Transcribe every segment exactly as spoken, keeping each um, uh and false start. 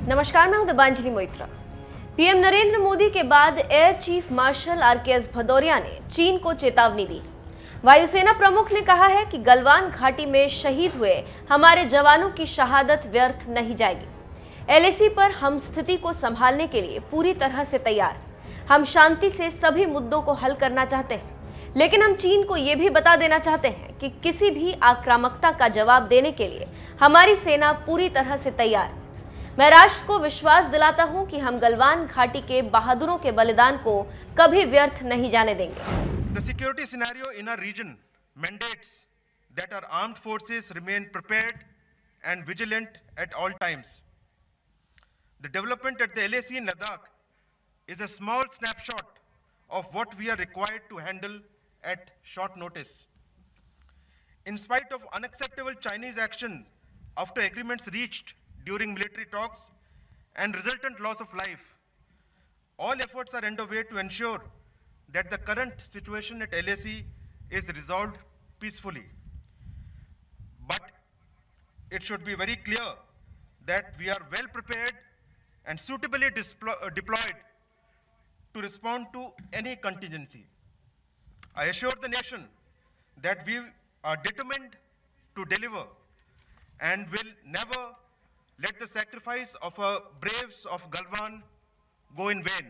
नमस्कार, मैं हूं दिबांजलि मोइत्रा। पीएम नरेंद्र मोदी के बाद air chief marshal R K S Bhadauria ने चीन को चेतावनी दी। वायुसेना प्रमुख ने कहा है कि गलवान घाटी में शहीद हुए हमारे जवानों की शहादत व्यर्थ नहीं जाएगी। एलएसी पर हम स्थिति को संभालने के लिए पूरी तरह से तैयार। हम शांति से सभी मुद्दों को हल करना चाहते हैं, लेकिन हम चीन को यह भी बता देना चाहते हैं कि किसी भी आक्रामकता का जवाब देने के लिए हमारी सेना पूरी तरह से तैयार। मैं राष्ट्र को विश्वास दिलाता हूं कि हम गलवान घाटी के बहादुरों के बलिदान को कभी व्यर्थ नहीं जाने देंगे। The security scenario in our region mandates that our armed forces remain prepared and vigilant at all times. The development at the L A C in Ladakh is a small snapshot of what we are required to handle at short notice. In spite of unacceptable Chinese action after agreements reached during military talks and resultant loss of life, all efforts are underway to ensure that the current situation at L A C is resolved peacefully. But it should be very clear that we are well prepared and suitably deployed to respond to any contingency. I assure the nation that we are determined to deliver and will never let the sacrifice of our braves of Galwan go in vain.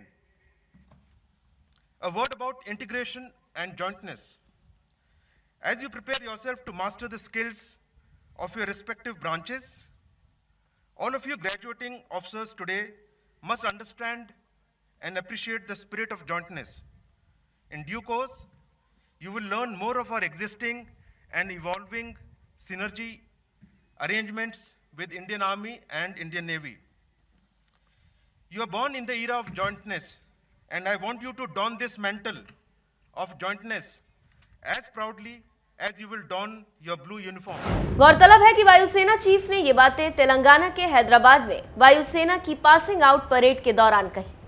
A word about integration and jointness. As you prepare yourself to master the skills of your respective branches, all of you graduating officers today must understand and appreciate the spirit of jointness. In due course, you will learn more of our existing and evolving synergy arrangements with Indian Army and Indian Navy. You are born in the era of jointness, and I want you to don this mantle of jointness as proudly as you will don your blue uniform. गौरतलब है कि वायुसेना chief ने ये बातें तेलंगाना के हैदराबाद में वायुसेना की पासिंग आउट परेड के दौरान कही।